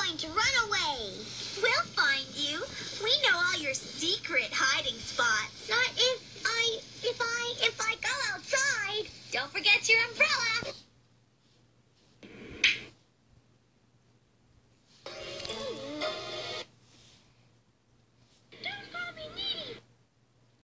going to run away. We'll find you. We know all your secret hiding spots. Not